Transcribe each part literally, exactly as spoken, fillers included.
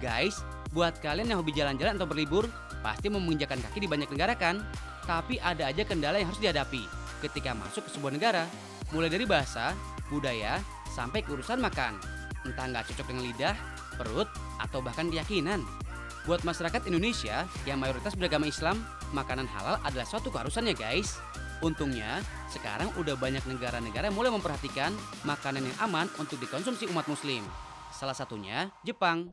Guys, buat kalian yang hobi jalan-jalan atau berlibur, pasti mau menginjakan kaki di banyak negara kan? Tapi ada aja kendala yang harus dihadapi ketika masuk ke sebuah negara. Mulai dari bahasa, budaya, sampai ke urusan makan. Entah nggak cocok dengan lidah, perut, atau bahkan keyakinan. Buat masyarakat Indonesia yang mayoritas beragama Islam, makanan halal adalah suatu keharusannya guys. Untungnya, sekarang udah banyak negara-negara yang mulai memperhatikan makanan yang aman untuk dikonsumsi umat muslim. Salah satunya Jepang.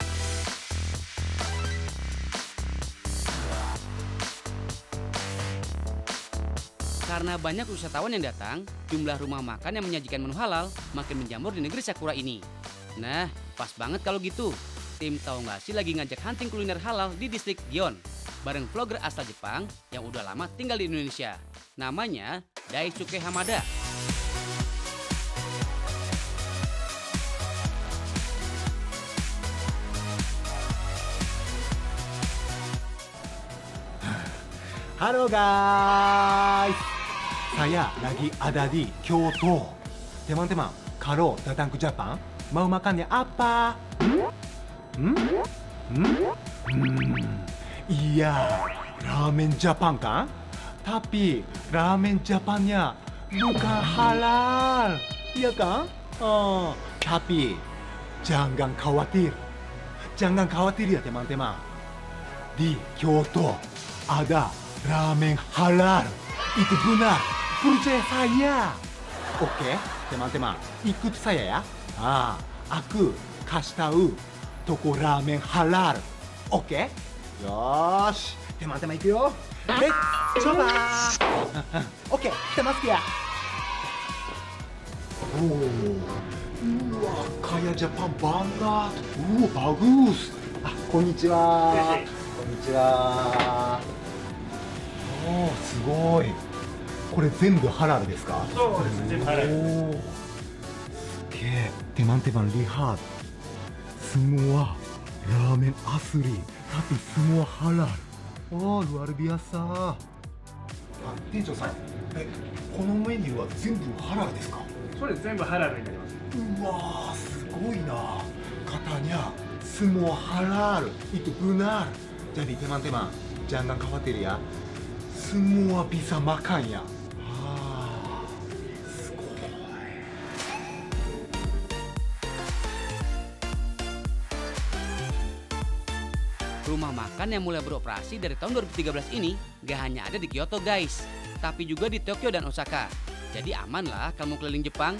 Karena banyak wisatawan yang datang, jumlah rumah makan yang menyajikan menu halal makin menjamur di negeri Sakura ini. Nah, pas banget kalau gitu. Tim Tahu Nggak Sih lagi ngajak hunting kuliner halal di distrik Gion. Bareng vlogger asal Jepang yang udah lama tinggal di Indonesia. Namanya Daisuke Hamada. Halo guys, saya lagi ada di Kyoto. Teman-teman, kalau datang ke Jepang, mau makannya apa? Hmm? Hmm? Hmm. Iya, ramen Jepang kan? Tapi ramen Jepannya bukan halal, iya kan? Oh, tapi jangan khawatir, jangan khawatir ya teman-teman. Di Kyoto ada ramen halal. Itu benar, percaya saya. Oke, teman-teman, ikut saya ya. Ah, aku kasih tahu toko ramen halal. Oke? Yosh, teman-teman ikut yo. Let's coba. Oke, kita masuk ya. Oh, wah, kayak Jepang banget. Uh, bagus. Ah, konnichiwa. Konnichiwa. Oh, すごい。これ全部ハラルですか？ そうです、全部ハラル。 おー、すげえ。teman-teman lihat, semua ramen asli tapi semua halal. Oh, luar biasa. あ、店長さん、え、このメニューは全部ハラルですか？ そうです、全部ハラルになります。 うわー、すごいな。katanya semua halal itu benar. Jadi teman-teman, jangan khawatir ya. Semua bisa makan ya. Ah, Rumah makan yang mulai beroperasi dari tahun dua ribu tiga belas ini gak hanya ada di Kyoto guys, tapi juga di Tokyo dan Osaka. Jadi aman lah kamu keliling Jepang.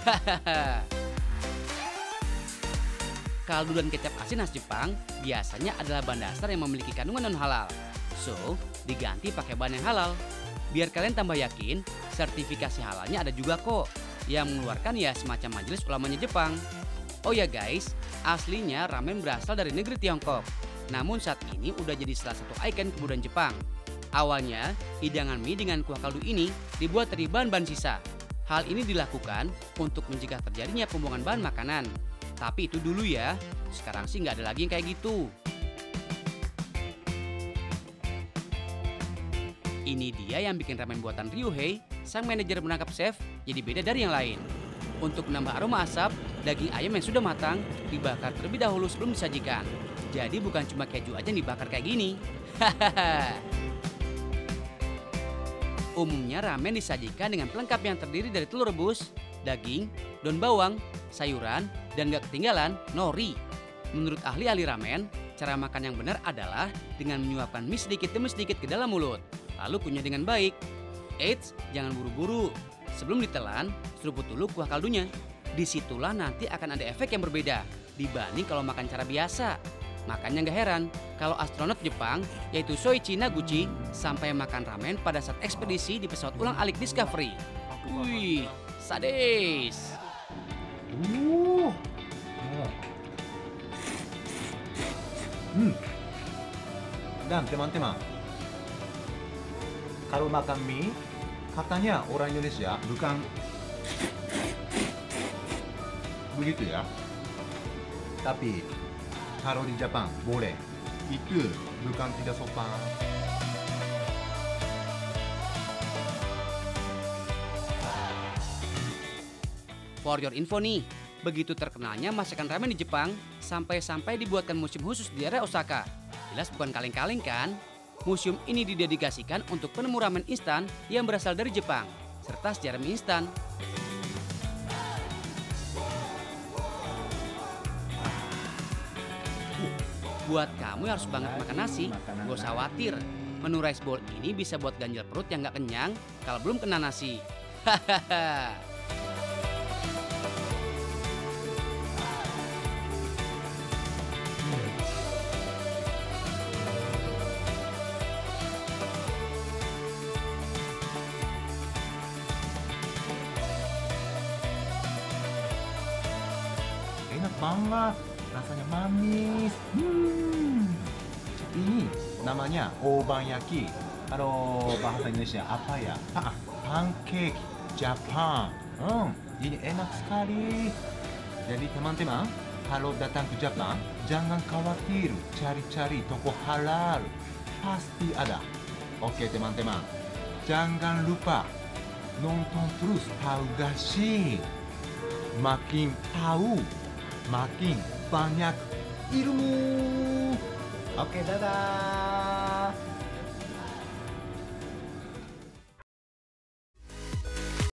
Kaldu dan kecap asin khas Jepang biasanya adalah bahan dasar yang memiliki kandungan non halal. So, diganti pakai bahan yang halal. Biar kalian tambah yakin, sertifikasi halalnya ada juga kok. Yang mengeluarkan ya semacam majelis ulamanya Jepang. Oh ya guys, aslinya ramen berasal dari negeri Tiongkok. Namun saat ini udah jadi salah satu ikon kebudayaan Jepang. Awalnya, hidangan mie dengan kuah kaldu ini dibuat dari bahan-bahan sisa. Hal ini dilakukan untuk mencegah terjadinya pembuangan bahan makanan. Tapi itu dulu ya, sekarang sih nggak ada lagi yang kayak gitu. Ini dia yang bikin ramen buatan Ryuhei, sang manajer menangkap chef, jadi beda dari yang lain. Untuk menambah aroma asap, daging ayam yang sudah matang dibakar terlebih dahulu sebelum disajikan. Jadi bukan cuma keju aja yang dibakar kayak gini. Umumnya ramen disajikan dengan pelengkap yang terdiri dari telur rebus, daging, daun bawang, sayuran, dan gak ketinggalan nori. Menurut ahli-ahli ramen, cara makan yang benar adalah dengan menyuapkan mie sedikit demi sedikit ke dalam mulut. Lalu kunyah dengan baik. Eits, jangan buru-buru. Sebelum ditelan, seruput dulu kuah kaldunya. Disitulah nanti akan ada efek yang berbeda dibanding kalau makan cara biasa. Makanya nggak heran kalau astronot Jepang, yaitu Soichi Naguchi, sampai makan ramen pada saat ekspedisi di pesawat ulang-alik Discovery. Wih, sadis. Uh. Hmm. Dan teman-teman, kalau makan mie, katanya orang Indonesia bukan begitu ya. Tapi kalau di Jepang boleh, itu bukan tidak sopan. For your info nih, begitu terkenalnya masakan ramen di Jepang, Sampai-sampai dibuatkan museum khusus di daerah Osaka. Jelas bukan kaleng-kaleng kan? Museum ini didedikasikan untuk penemu ramen instan yang berasal dari Jepang, serta sejarah mie instan. Buat kamu yang harus banget makan nasi, gak usah khawatir. Menu rice bowl ini bisa buat ganjel perut yang gak kenyang kalau belum kena nasi. Hahaha. Enak banget, rasanya manis. Hmm. Ini namanya obanyaki. Kalau bahasa Indonesia apa ya? Ah, pancake Jepang. Hmm, ini enak sekali. Jadi teman-teman, kalau datang ke Jepang, jangan khawatir cari-cari toko halal. Pasti ada. Oke teman-teman, jangan lupa nonton terus Tahu Gashi. Makin tahu, makin banyak ilmu. Oke, dadah.